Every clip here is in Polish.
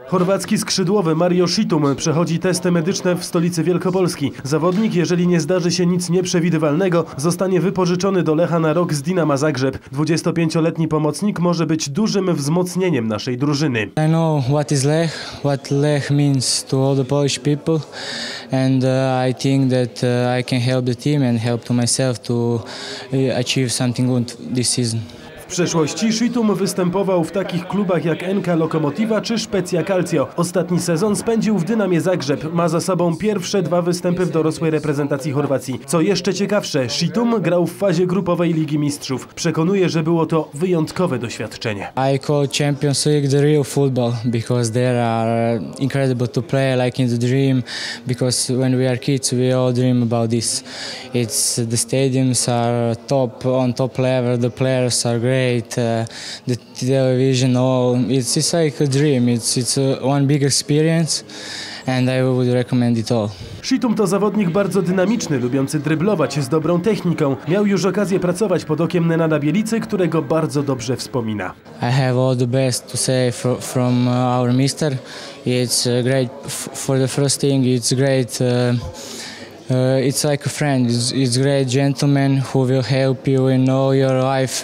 Chorwacki skrzydłowy Mario Šitum przechodzi testy medyczne w stolicy Wielkopolski. Zawodnik, jeżeli nie zdarzy się nic nieprzewidywalnego, zostanie wypożyczony do Lecha na rok z Dinama Zagrzeb. 25-letni pomocnik może być dużym wzmocnieniem naszej drużyny. I know what Lech means to all the Polish people, and I think that I can help the team and help to myself to achieve something good this season. W przeszłości Šitum występował w takich klubach jak NK Lokomotiva czy Spezia Calcio. Ostatni sezon spędził w Dynamie Zagrzeb. Ma za sobą pierwsze 2 występy w dorosłej reprezentacji Chorwacji. Co jeszcze ciekawsze, Šitum grał w fazie grupowej Ligi Mistrzów. Przekonuje, że było to wyjątkowe doświadczenie. I call Champions League the real football because there are incredible to play like in the dream, because when we are kids we all dream about this. The stadiums are top level, the players are great. The television, it's like a dream. It's one big experience, and I would recommend it all. Šitum to zawodnik bardzo dynamiczny, lubiący dryblować, z dobrą techniką. Miał już okazję pracować pod okiem Nenada Bielicy, którego bardzo dobrze wspomina. I have all the best to say from our mister. It's great for the first thing. It's great. It's like a friend. It's great gentleman who will help you in all your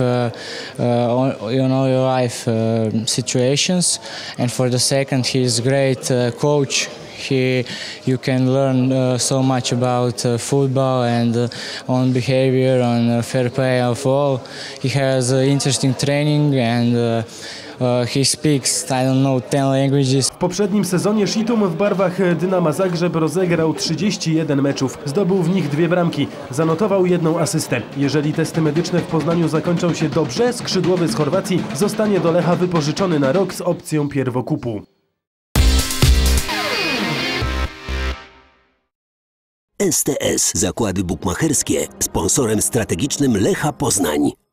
life, situations. And for the second, he is great coach. You can learn so much about football and on behavior, on fair play of all. He has interesting training and he speaks, I don't know, 10 languages. W poprzednim sezonie Šitum w barwach Dynama Zagrzeb rozegrał 31 meczów. Zdobył w nich 2 bramki. Zanotował 1 asystę. Jeżeli testy medyczne w Poznaniu zakończą się dobrze, skrzydłowy z Chorwacji zostanie do Lecha wypożyczony na rok z opcją pierwokupu. STS Zakłady Bukmacherskie, sponsorem strategicznym Lecha Poznań.